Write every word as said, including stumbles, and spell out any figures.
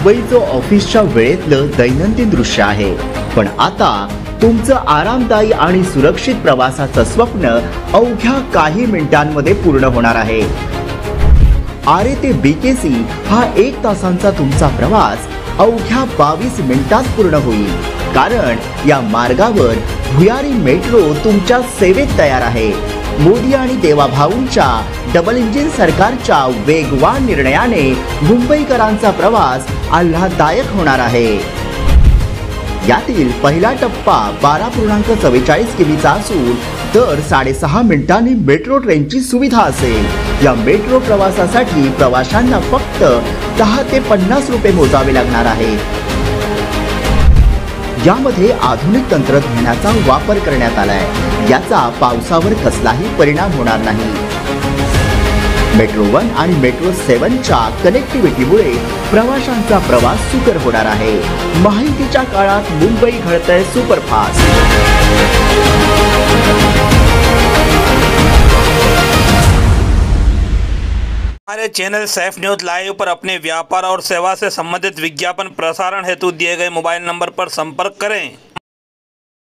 मुंबईचं ऑफिसच्या वेळेतलं दैनंदिन दृश्य आहे, पण आता तुमचं आरामदायी आणि सुरक्षित प्रवासाचं स्वप्न अवघ्या काही मिनिटांमध्ये पूर्ण होणार आहे। आरे ते बीकेसी हा एक तासांचा तुमचा प्रवास अवघ्या बावीस मिनिटात पूर्ण होईल, कारण या मार्गावर भुयारी मेट्रो तुमच्या सेवेत तयार आहे। मोदी आणि देवाभाऊंच्या डबल इंजिन सरकारच्या वेगवान निर्णयाने मुंबईकरांचा प्रवास आल्हाददायक होणार आहे। यातील पहिला टप्पा बारा पूर्णांक चव्वेचाळीस किमीचा असून दर साडेसहा मिनिटांनी मेट्रो ट्रेनची सुविधा असेल। या मेट्रो प्रवासासाठी प्रवाशांना फक्त दहा ते पन्नास रुपये मोजावे लागणार आहे। यामध्ये आधुनिक तंत्रज्ञानाचा वापर करण्यात आलाय, याचा पावसावर कसलाही परिणाम होणार नाही। मेट्रो वन आणि मेट्रो सेवनच्या कनेक्टिव्हिटीमुळे प्रवाशांचा प्रवास सुकर होणार आहे। माहितीच्या काळात मुंबई घडतंय सुपरफास्ट। हमारे चैनल सैफ न्यूज लाइव पर अपने व्यापार और सेवा से संबंधित विज्ञापन प्रसारण हेतु दिए गए मोबाइल नंबर पर संपर्क करें।